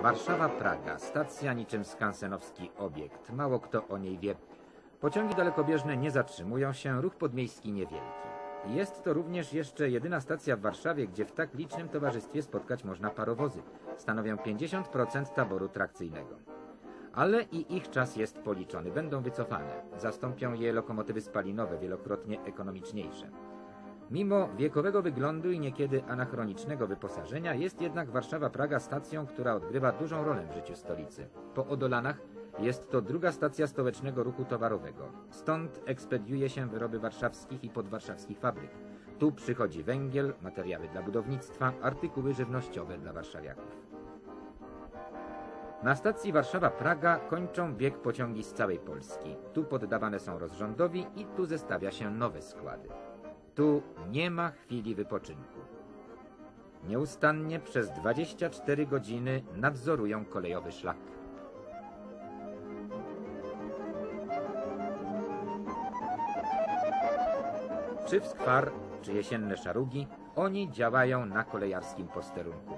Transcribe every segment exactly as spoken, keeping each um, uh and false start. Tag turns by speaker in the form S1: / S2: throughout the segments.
S1: Warszawa-Praga, stacja niczym skansenowski obiekt. Mało kto o niej wie. Pociągi dalekobieżne nie zatrzymują się, ruch podmiejski niewielki. Jest to również jeszcze jedyna stacja w Warszawie, gdzie w tak licznym towarzystwie spotkać można parowozy. Stanowią pięćdziesiąt procent taboru trakcyjnego. Ale i ich czas jest policzony, będą wycofane. Zastąpią je lokomotywy spalinowe, wielokrotnie ekonomiczniejsze. Mimo wiekowego wyglądu i niekiedy anachronicznego wyposażenia jest jednak Warszawa-Praga stacją, która odgrywa dużą rolę w życiu stolicy. Po Odolanach jest to druga stacja stołecznego ruchu towarowego. Stąd ekspediuje się wyroby warszawskich i podwarszawskich fabryk. Tu przychodzi węgiel, materiały dla budownictwa, artykuły żywnościowe dla warszawiaków. Na stacji Warszawa-Praga kończą bieg pociągi z całej Polski. Tu poddawane są rozrządowi i tu zestawia się nowe składy. Tu nie ma chwili wypoczynku. Nieustannie przez dwadzieścia cztery godziny nadzorują kolejowy szlak. Czy w skwar, czy jesienne szarugi, oni działają na kolejarskim posterunku.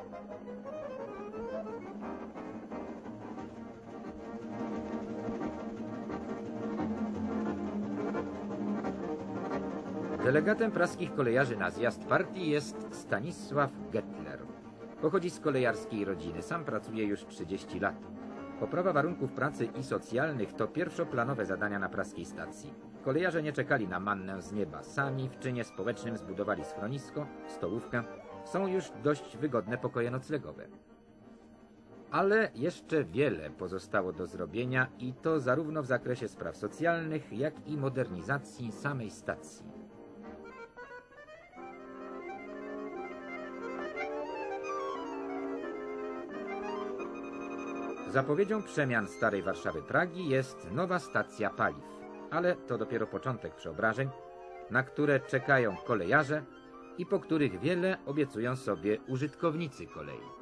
S1: Delegatem praskich kolejarzy na zjazd partii jest Stanisław Gettler. Pochodzi z kolejarskiej rodziny, sam pracuje już trzydzieści lat. Poprawa warunków pracy i socjalnych to pierwszoplanowe zadania na praskiej stacji. Kolejarze nie czekali na mannę z nieba. Sami w czynie społecznym zbudowali schronisko, stołówkę. Są już dość wygodne pokoje noclegowe. Ale jeszcze wiele pozostało do zrobienia i to zarówno w zakresie spraw socjalnych, jak i modernizacji samej stacji. Zapowiedzią przemian starej Warszawy-Pragi jest nowa stacja paliw, ale to dopiero początek przeobrażeń, na które czekają kolejarze i po których wiele obiecują sobie użytkownicy kolei.